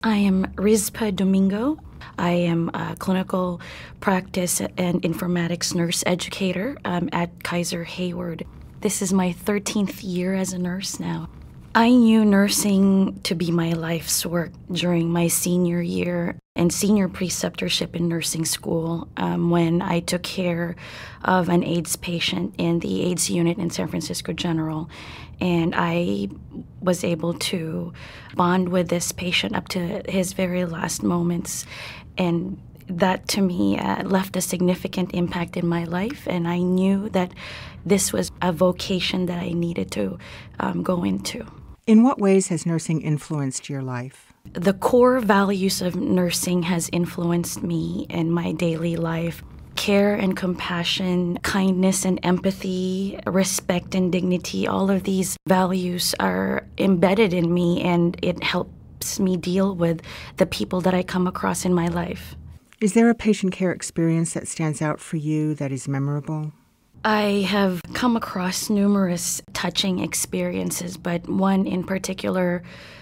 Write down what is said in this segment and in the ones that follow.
I am Rizpa Domingo. I am a clinical practice and informatics nurse educator at Kaiser Hayward. This is my 13th year as a nurse now. I knew nursing to be my life's work during my senior year and senior preceptorship in nursing school when I took care of an AIDS patient in the AIDS unit in San Francisco General. And I was able to bond with this patient up to his very last moments. And that to me left a significant impact in my life. And I knew that this was a vocation that I needed to go into. In what ways has nursing influenced your life? The core values of nursing has influenced me in my daily life. Care and compassion, kindness and empathy, respect and dignity, all of these values are embedded in me, and it helps me deal with the people that I come across in my life. Is there a patient care experience that stands out for you that is memorable? I have come across numerous touching experiences, but one in particular,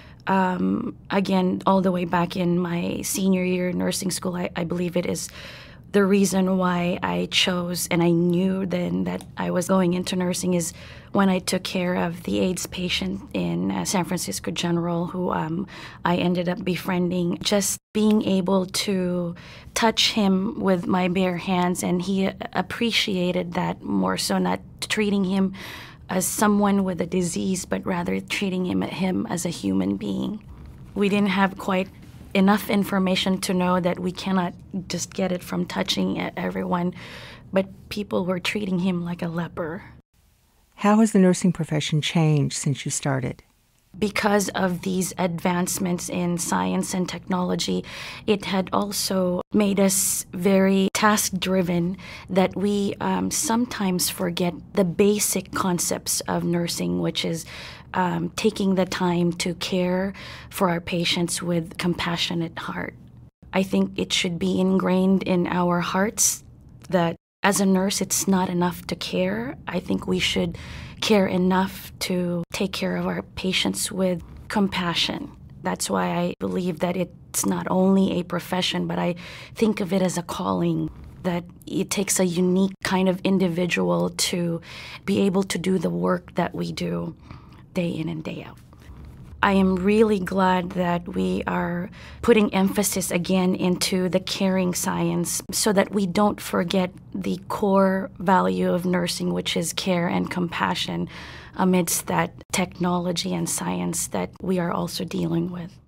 again, all the way back in my senior year in nursing school, I believe it is the reason why I chose, and I knew then that I was going into nursing, is when I took care of the AIDS patient in San Francisco General, who I ended up befriending. Just being able to touch him with my bare hands, and he appreciated that more so, not treating him as someone with a disease, but rather treating him as a human being. We didn't have quite enough information to know that we cannot just get it from touching everyone, but people were treating him like a leper. How has the nursing profession changed since you started? Because of these advancements in science and technology, it had also made us very task-driven, that we sometimes forget the basic concepts of nursing, which is taking the time to care for our patients with compassionate heart. I think it should be ingrained in our hearts that as a nurse, it's not enough to care. I think we should care enough to take care of our patients with compassion. That's why I believe that it's not only a profession, but I think of it as a calling, that it takes a unique kind of individual to be able to do the work that we do day in and day out. I am really glad that we are putting emphasis again into the caring science so that we don't forget the core value of nursing, which is care and compassion, amidst that technology and science that we are also dealing with.